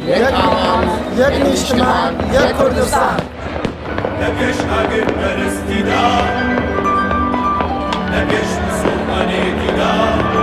یک آواز، یک نیشتمان، یک کردستان. نکش اگر برستیدا، نکش مسلمانی دیدا.